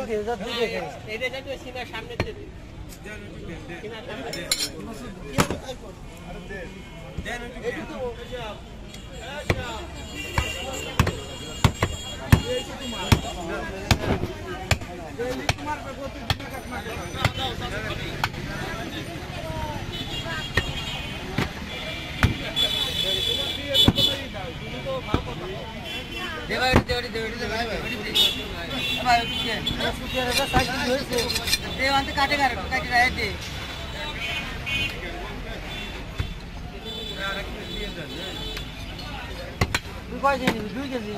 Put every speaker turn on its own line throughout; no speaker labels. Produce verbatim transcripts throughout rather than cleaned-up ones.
দিয়ে যা দুই দেখে
এইটা যাই তো সিনার সামনে তে দে সিনার সামনে দে আরে দে দেন একটু তো আচ্ছা আচ্ছা এই তো তোমার এই তোমার पे बहुत दिन का काटना
देवाड़ी देवाड़ी देवाड़ी देवाड़ी भाई ओके
सुतिया रे साइकिल होइছে
देवांत काटेगा काटे रहे थे
তুই কয় দিন দুই কেজি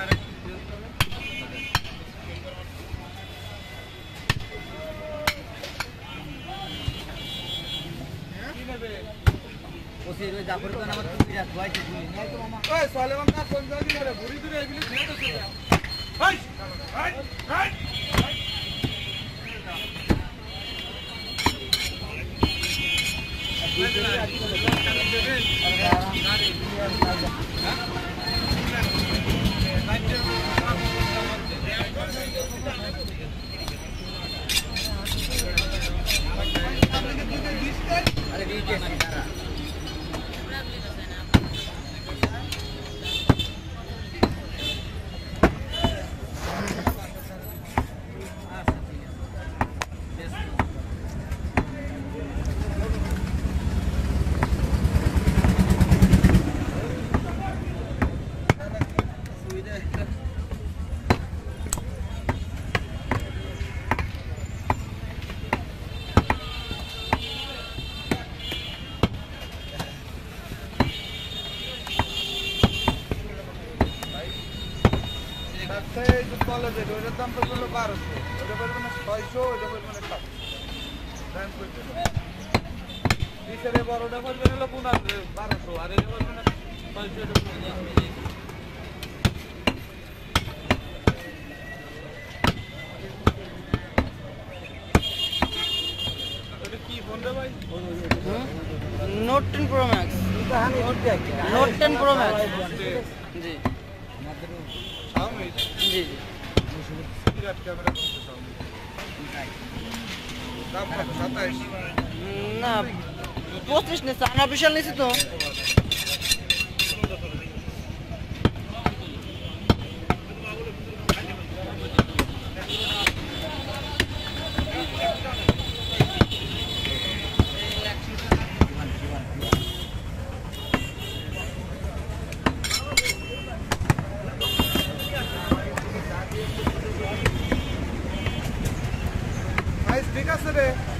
ওসির ওই জাফর তো আমার টুপি রাখ ভাই কি ভুলি নাই তো মামা
ওই সালেমান কা কোন জায়গা রে বুড়ি দূরে এগুলি খেয়ে তো হাই হাই হাই
अरे वीके मारा
এই যে কলেজে ওটার দাম তো হলো বারোশো ওটা বলবে না ছয়শো ওটা বলবে না সাতশো দাম করতে বিশের বড়টা বলবে হলো পনেরো বারোশো আর এটা বলবে না ছয়শো এটা কি ফোন রে ভাই
note ten pro max note ten pro max जी
Xiaomi
जी जी
বিরাট ক্যামেরা করতে Xiaomi দাম কত সাতাশ
না পঁচিশ নিচ্ছে আনা বিশাল নিচ্ছে তো
ঠিক আছে রে